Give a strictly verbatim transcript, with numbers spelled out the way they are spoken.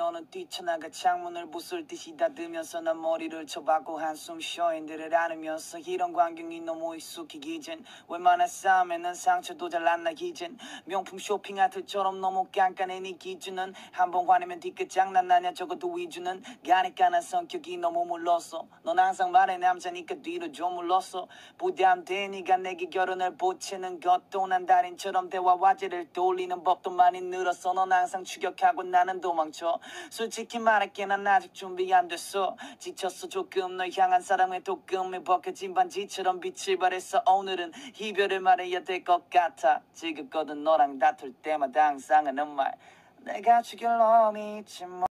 너는 뛰쳐나가 창문을 부술듯이 닫으면서 난 머리를 쳐박고 한숨 쉬어 인들을 안으면서 이런 광경이 너무 익숙해기 전 웬만한 싸움에는 상처도 잘 안 나기 전 명품 쇼핑 아트처럼 너무 깐깐해 네 기준은 한번 화내면 뒤끝 장난나냐 적어도 위주는 가니까 난 성격이 너무 물렀어 넌 항상 말해 남자니까 뒤로 좀 물렀어 부담돼 네가 내게 결혼을 보채는 것도 난 달인처럼 대화 화제를 돌리는 법도 많이 늘었어 넌 항상 추격하고 나는 도망쳐 솔직히 말할게 난 아직 준비 안 됐어 지쳤어 조금 널 향한 사랑에 도금에 벗겨진 반지처럼 빛을 발했어 오늘은 이별을 말해야 될 것 같아 지긋거든 너랑 다툴 때마다 항상 하는 말 내가 죽일 놈이 있지 뭐